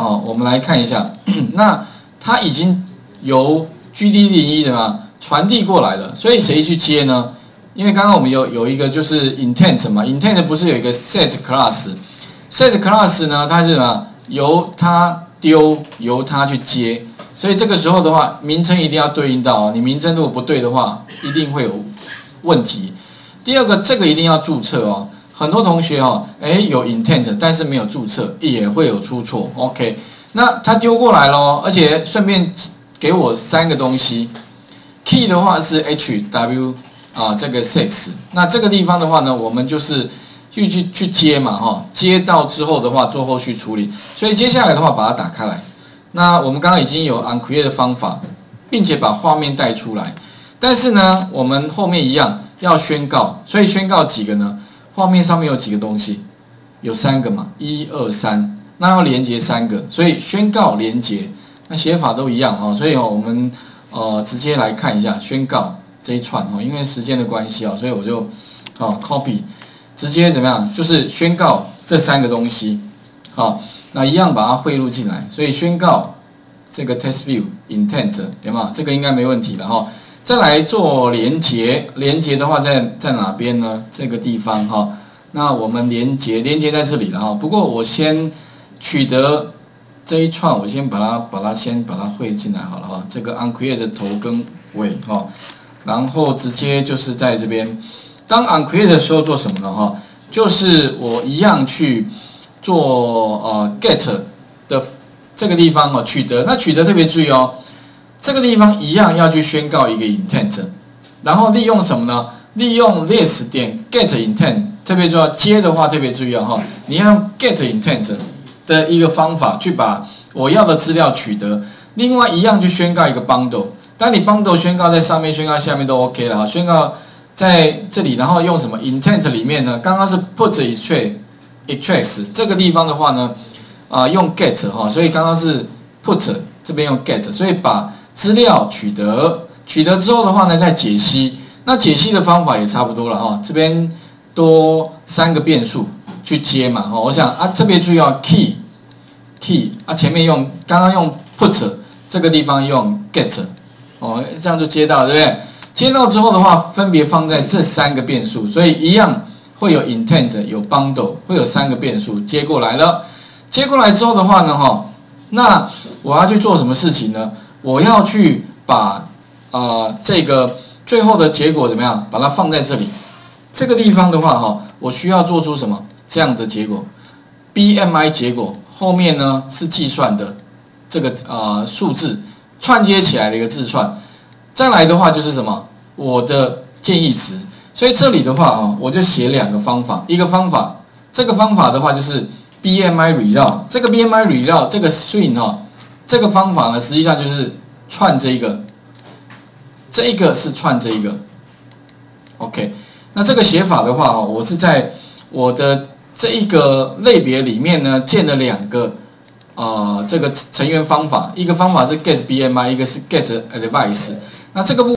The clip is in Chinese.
哦，我们来看一下，那它已经由 GD01 的嘛传递过来了，所以谁去接呢？因为刚刚我们有一个就是 intent 嘛 ，intent 不是有一个 set class，set class 呢，它是什么？由它丢，由它去接，所以这个时候的话，名称一定要对应到哦。你名称如果不对的话，一定会有问题。第二个，这个一定要注册哦。很多同学哦，有 intent， 但是没有注册，也会有出错。OK， 那它丢过来咯，而且顺便给我3个东西 ，key 的话是 HW 啊，这个 6， 那这个地方的话呢，我们就是去接嘛，哈，接到之后的话做后续处理，所以接下来的话把它打开来。那我们刚刚已经有 uncreate 的方法，并且把画面带出来，但是呢，我们后面一样要宣告，所以宣告几个呢？画面上面有几个东西？有3个嘛，1、2、3，那要连接3个，所以宣告连接，那写法都一样哦，所以我们直接来看一下宣告这一串哦，因为时间的关系啊，所以我就copy， 直接怎么样？就是宣告这3个东西，好，那一样把它汇入进来，所以宣告这个 test view intent 有没有？这个应该没问题了哈。再来做连接，连接的话在哪边呢？这个地方哈。那我们连接在这里了哈。不过我先取得这一串，我先把它汇进来好了哈。这个 uncreate 的头跟尾哈，然后直接就是在这边。当 uncreate 的时候做什么呢哈？就是我一样去做get 的这个地方哦，取得。那取得特别注意哦。这个地方一样要去宣告一个 intent， 然后利用什么呢？利用 this 点 get intent， 特别重要。接的话特别注意哦，你要用 get intent 的一个方法去把我要的资料取得。另外一样去宣告一个 bundle， 当你 bundle 宣告在上面，宣告下面都 OK 了哈。宣告在这里，然后用什么 intent 里面呢？刚刚是 put extract 这个地方的话呢，用 get 哈，所以刚刚是 put 这边用 get， 所以把资料取得之后的话呢，再解析。那解析的方法也差不多了哈，这边多3个变数去接嘛哈。我想特别注意要 key 前面刚刚用 put 这个地方用 get 哦，这样就接到对不对？接到之后的话，分别放在这3个变数，所以一样会有 intent 有 bundle， 会有3个变数接过来了。接过来之后的话呢哈，那我要去做什么事情呢？我要去把这个最后的结果怎么样？把它放在这里，这个地方的话哈，我需要做出什么这样的结果 ？BMI 结果后面呢是计算的这个数字串接起来的一个字串。再来的话就是什么？我的建议值。所以这里的话我就写2个方法，一个方法，这个方法的话就是 BMI result， 这个 BMI result 这个 string 这个方法呢，实际上就是串这一个是串这一个 ，OK。那这个写法的话，我是在我的这一个类别里面呢，建了2个这个成员方法，一个方法是 get BMI， 一个是 get advice。那这个